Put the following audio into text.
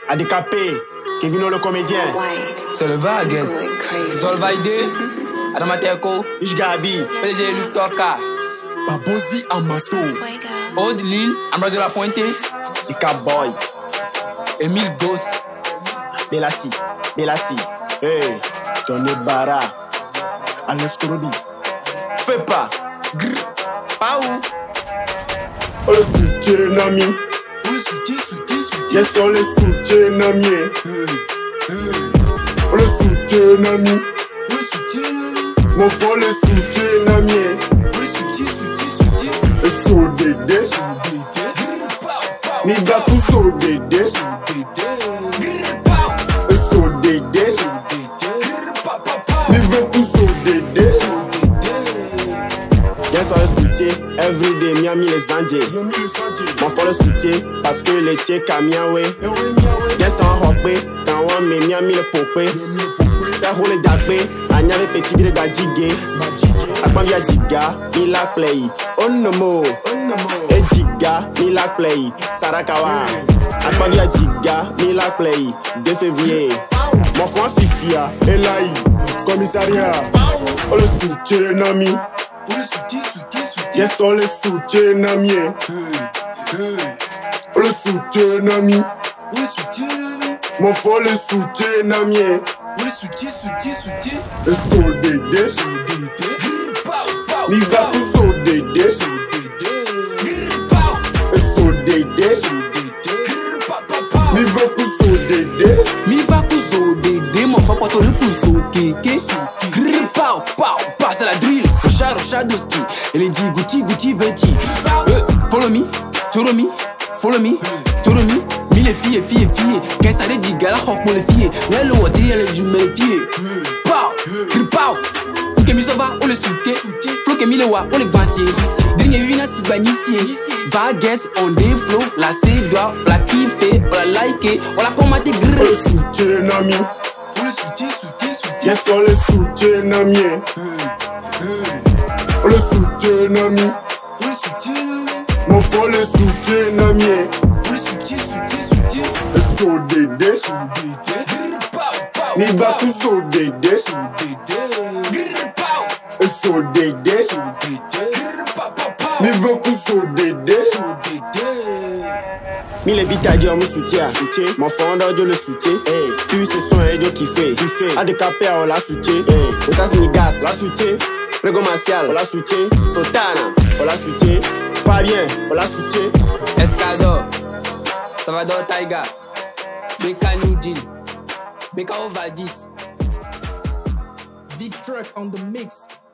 Handicapé, Kevino le comédien. C'est le Vargas. Zolvaide, Adamateko, Gabi, PG Lutoka, Babozi Amato, Old Lille, Ambroise de la Fuente, Ika Boy, Emile Goss, Belassi, hey, Tony Bara, Alex Korobi, fais pas, pas où? Oh le soutien Nami, yes on le soutien Nami, oh le soutien Nami, mon fond le soutien Nami, et so dédé, mi va tout so dédé, et so dédé, mi va tout so dédé. Yes on le soutien, everyday Miami les Andiers. Mon fond le soutien, parce que les tiers Kamiawe. Yes on rockbe, quand on met Miami le popé. Ça roule d'apé, on y avait petit de Gajigé. Akpan via Jiga, il la play. On no mo, et Jiga, il la play. Sarakawa, Akpan via Jiga, il la play. 2 février, mon fond Fifia, Elaï, commissariat. On le soutien Nami. Yes on le soutien Nami. On le soutien Nami. Mon fond le soutien Nami. Et so dédé, mi va tout so dédé, et so dédé, mi va tout so dédé, mi va couso dédé, mon frère pas le couso kéké, pow, pow, passe à la drill, Rocha Doski, et les dit Gucci, Venti, follow me, follow me, les filles, quand ça les dit gala hop pour les filles, mais le wadri elle est du mes pieds. Pow, Kemi Sova, on le soutient, Flo Kemi le wa, on le bancier, Dingue Vina si banissier, Vargas, on des flow, la c'est doigt, on la kiffé, on la liké, on la commenté grrr. On le soutient Nami, on le soutient, yes on le soutient Nami, on le soutient Nami, mon fond le soutient Nami. Et so dédé, mi va tout so dédé, et so dédé, mi va tout so dédé. Mi les bitadio me soutient, mon fondeur Dieu le soutient. Puis ce son et Dieu qui fait, handicapé on la soutient. États-Unis Gas, on la soutient. Prego Martial, on la soutient. Sotana, on la soutient. Fabien, on la soutient. Escador, Salvador Taiga, Beka New Deal, Beka Ovadis. Vic Truck on the mix.